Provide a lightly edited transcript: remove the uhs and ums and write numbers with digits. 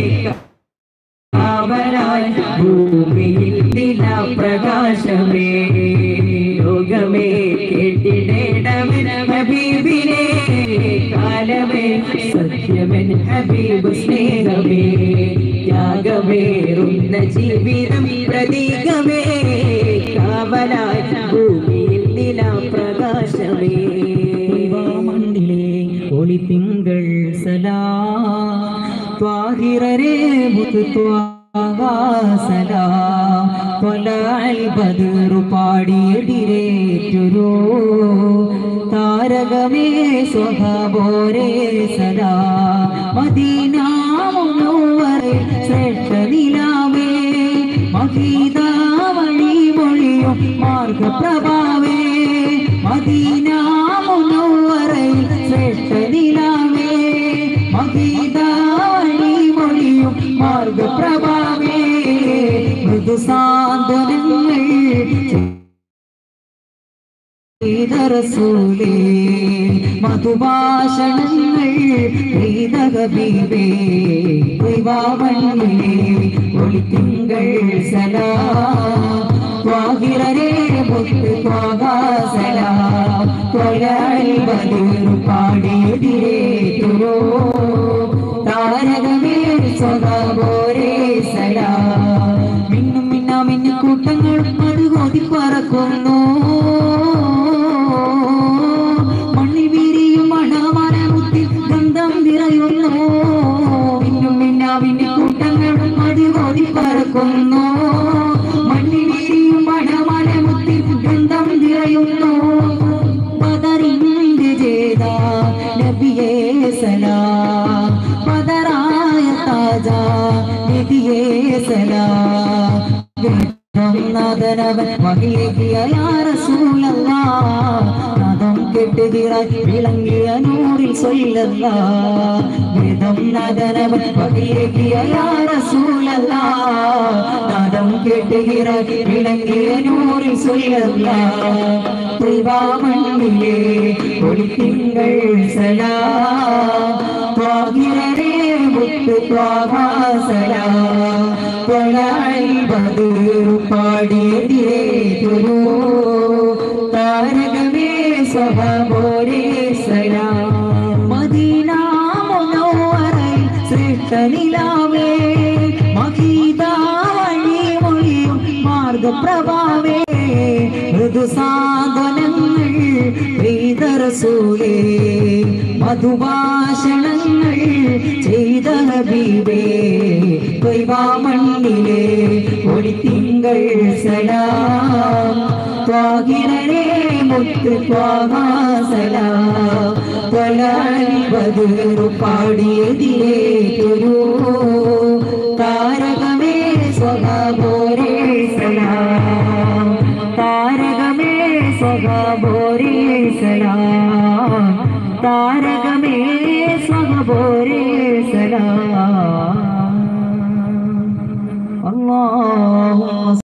കാവലായി ഭൂമിയിൽ ദിനപ്രകാശമേ ലോകമേ കേട്ടിടേണമൻ ഹബീബിനെ കാലമേ സത്യമൻ ഹബീബ് സ്നേഹമേ ത്യാഗമേറുന്ന ജീവിതം പ്രതീകമേ കാവലായി ഭൂമിയിൽ ദിനപ്രകാശമേ മണ്ണിലെ ഒളിത്തിങ്കൾ സലാം ത്വാഹിറരേ മുത്ത്വാ സലാം ത്വലഅൽ ബദ്റു പാടിയെതിരേറ്റൊരു താരകമേ സ്വഹാബോരേ സലാം മദീന മുനവ്വറേ ശ്രേഷ്ഠ നിലാവേ മദീന വഴി മൊഴിയും മാർഗപ്രഭാവേ മദീന മുനവ്വറേ ശ്രേഷ്ഠ നിലാവേ മദീന വഴി മൊഴിയും മാർഗപ്രഭാവേ മൃദുസാന്ത്വനങ്ങൾ റസൂലേ മധുഭാഷണങ്ങൾ ഹബീബേ ദൈവാവണ്ണിലേ ഒളിത്തിങ്കൾ സലാം ത്വാഹിറരേ മുത്ത് ത്വാഹാ സലാം ത്വലഅൽ ബദ്റു പാടിയെതിരേറ്റൊരു താരകമേ സ്വഹാബോരേ സലാം മിന്നും മിന്നാമിന്നു കൂട്ടങ്ങൾ അത് കോതി പറക്കുന്നു മണ്ണിൽ വീരിയും മണമരമുത്തിൽ ഗന്ധം നിറയുന്നു മിന്നും മിന്നാമിന്നു കൂട്ടങ്ങൾ അത് കോതി പറക്കുന്നു മണ്ണിൽ വീരിയും മണമരമുത്തിൽ ഗന്ധം നിറയുന്നു ബദറിന്റെ ജേത നബിയേ സലാം ബദറായ താജ നബിയേ സലാം നാദനവൻ വഹിയേകിയ യാ റസൂലല്ലാഹ് നാദം കെട്ടുകിറായി വിളങ്ങിയ നൂറിൽ സ്വല്ലല്ലാഹ് വേദം നാദനവൻ വഹിയേകിയ യാ റസൂലല്ലാഹ് നാദം കെട്ടുകിറായി വിളങ്ങിയ നൂറിൽ സ്വല്ലല്ലാഹ് ത്രിവാമണ്ണിലേ ഒളിത്തിങ്കൾ സലാം ത്വാഹിറരേ മുത്ത് ത്വാഹാ സലാം ത്വലഅൽ ബദ്റു പാടിയെതിരേറ്റൊരു താരകമേ സ്വഹാബോരേ സലാം മദീന മുനവ്വറേ ശ്രേഷ്ഠ നിലാവേ മദീന വഴി മൊഴിയും മാർഗപ്രഭാവേ മൃദുസാന്ത്വനങ്ങൾ ചെയ്ത റസൂലേ മധുഭാഷണങ്ങൾ ചെയ്ത ഹബീബേ ദൈവാമണ്ണിലേ ഒളിത്തിങ്കൾ സലാം ത്വാഹിറരേ മുത്ത് ത്വാഹാ സലാം ത്വലഅൽ ബദ്റു പാടിയെതിരേറ്റൊരു താരകമേ സ്വഹാബോരേ സലാം താരകമേ സ്വഹാബോരേ സലാം താരക